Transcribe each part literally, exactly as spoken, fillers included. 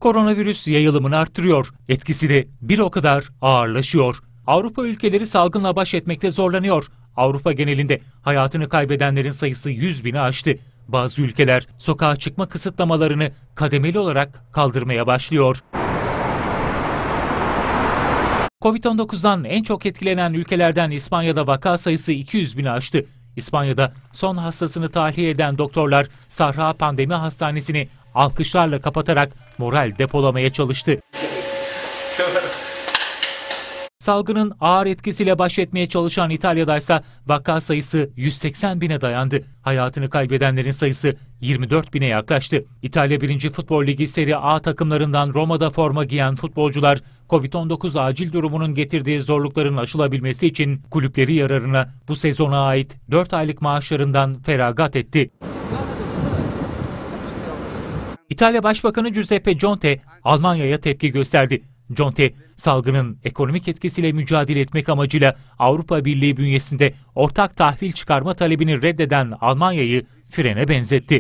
Koronavirüs yayılımını arttırıyor, etkisi de bir o kadar ağırlaşıyor. Avrupa ülkeleri salgınla baş etmekte zorlanıyor. Avrupa genelinde hayatını kaybedenlerin sayısı yüz bini aştı. Bazı ülkeler sokağa çıkma kısıtlamalarını kademeli olarak kaldırmaya başlıyor. Covid on dokuzdan en çok etkilenen ülkelerden İspanya'da vaka sayısı iki yüz bini aştı. İspanya'da son hastasını tahliye eden doktorlar Sahra Pandemi Hastanesi'ni alkışlarla kapatarak moral depolamaya çalıştı. Salgının ağır etkisiyle baş etmeye çalışan İtalya'da ise vaka sayısı yüz seksen bine dayandı. Hayatını kaybedenlerin sayısı yirmi dört bine yaklaştı. İtalya birinci Futbol Ligi Serie A takımlarından Roma'da forma giyen futbolcular Covid on dokuz acil durumunun getirdiği zorlukların aşılabilmesi için kulüpleri yararına bu sezona ait dört aylık maaşlarından feragat etti. İtalya Başbakanı Giuseppe Conte Almanya'ya tepki gösterdi. Conte, salgının ekonomik etkisiyle mücadele etmek amacıyla Avrupa Birliği bünyesinde ortak tahvil çıkarma talebini reddeden Almanya'yı frene benzetti.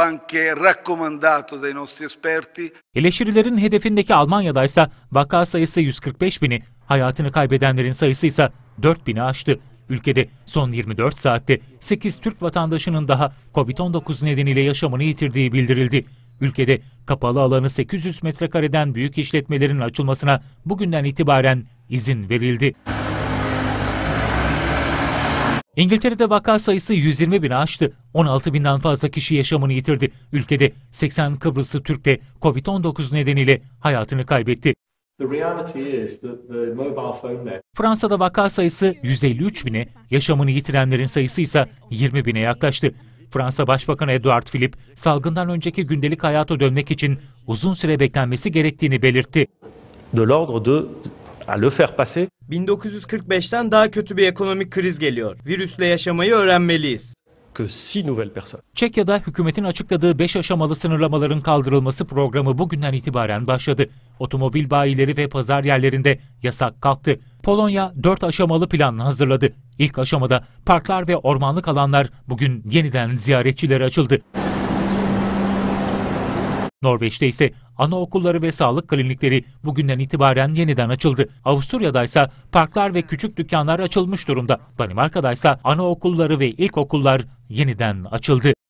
Eleştirilerin hedefindeki Almanya'da ise vaka sayısı yüz kırk beş bini, hayatını kaybedenlerin sayısı ise dört bini aştı. Ülkede son yirmi dört saatte sekiz Türk vatandaşının daha Covid on dokuz nedeniyle yaşamını yitirdiği bildirildi. Ülkede kapalı alanı sekiz yüz metrekareden büyük işletmelerin açılmasına bugünden itibaren izin verildi. İngiltere'de vaka sayısı yüz yirmi bini aştı. on altı binden fazla kişi yaşamını yitirdi. Ülkede seksen Kıbrıslı Türk de Covid on dokuz nedeniyle hayatını kaybetti. Fransa'da vaka sayısı yüz elli üç bine, yaşamını yitirenlerin sayısı ise yirmi bine yaklaştı. Fransa Başbakanı Edouard Philippe, salgından önceki gündelik hayata dönmek için uzun süre beklenmesi gerektiğini belirtti. De l'ordre de à le faire passer. bin dokuz yüz kırk beşten daha kötü bir ekonomik kriz geliyor. Virüsle yaşamayı öğrenmeliyiz. Que six nouvelles personnes. Çekya'da hükümetin açıkladığı beş aşamalı sınırlamaların kaldırılması programı bugünden itibaren başladı. Otomobil bayileri ve pazar yerlerinde yasak kalktı. Polonya dört aşamalı plan hazırladı. İlk aşamada parklar ve ormanlık alanlar bugün yeniden ziyaretçilere açıldı. Norveç'te ise anaokulları ve sağlık klinikleri bugünden itibaren yeniden açıldı. Avusturya'da ise parklar ve küçük dükkanlar açılmış durumda. Danimarka'da ise anaokulları ve ilkokullar yeniden açıldı.